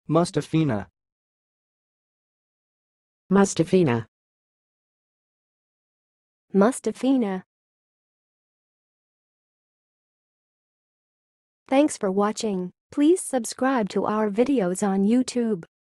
mustafina, mustafina, mustafina. Thanks for watching. Please subscribe to our videos on YouTube.